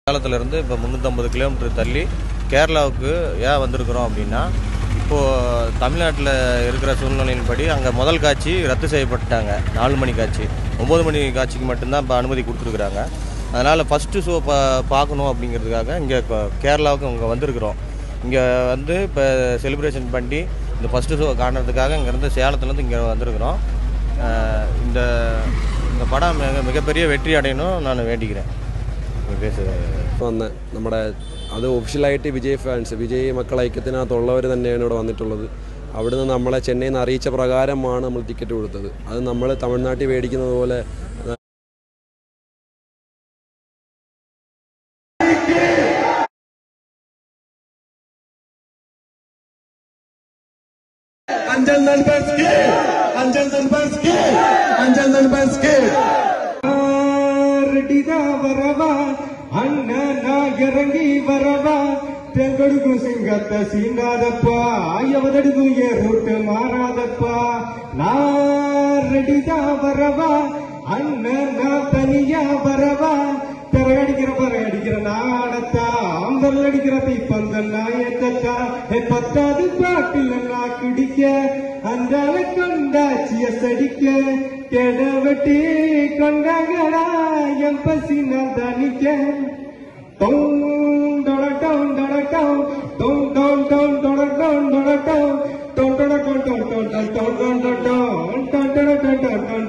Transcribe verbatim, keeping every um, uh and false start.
சேலத்திலிருந்து இப்போ முந்நூற்றம்பது கிலோமீட்டர் தள்ளி கேரளாவுக்கு ஏன் வந்திருக்கிறோம் அப்படின்னா, இப்போது தமிழ்நாட்டில் இருக்கிற சூழ்நிலையின்படி அங்கே முதல் காட்சி ரத்து செய்யப்பட்டாங்க. நாலு மணி காட்சி ஒம்பது மணி காட்சிக்கு மட்டும்தான் இப்போ அனுமதி கொடுத்துருக்குறாங்க. அதனால் ஃபஸ்ட்டு ஷோ பா பார்க்கணும் அப்படிங்கிறதுக்காக இங்கே கேரளாவுக்கு இங்கே வந்திருக்கிறோம். இங்கே வந்து இப்போ செலிப்ரேஷன் பண்ணி இந்த ஃபஸ்ட்டு ஷோ காணுறதுக்காக இங்கேருந்து சேலத்துலேருந்து இங்கே வந்திருக்கிறோம். இந்த இந்த படம் மிக மிகப்பெரிய வெற்றி அடையணும் நான் வேண்டிக்கிறேன். വന്ന് നമ്മുടെ അത് ഒഫീഷ്യലായിട്ട് വിജയ് ഫാൻസ് വിജയ് മക്കൾ ഐക്യത്തിനകത്തുള്ളവർ തന്നെയാണ് ഇവിടെ വന്നിട്ടുള്ളത്. അവിടുന്ന് നമ്മളെ ചെന്നൈയിൽ നിന്ന് അറിയിച്ച പ്രകാരമാണ് നമ്മൾ ടിക്കറ്റ് കൊടുത്തത്. അത് നമ്മൾ തമിഴ്നാട്ടിൽ മേടിക്കുന്നത് പോലെ Anjan Nalbanski, Anjan Nalbanski, Anjan Nalbanski. Redida varava, Anna na yarangi varava. Telgodu singatta sinadappa, ayavadu ye route maradappa. Na redida varava, Anna na taniya varava. Teradigira paradigira naadatta, amdaladigira pipandal nayakka. He pattadu paatilla na kudikka, andala konda chiya sadikka. Kedavati kondagala yampasina danikka. Tom dada tom dada tom, tom tom tom dada tom dada tom, tom dada tom tom tom tom tom tom tom tom tom tom tom tom.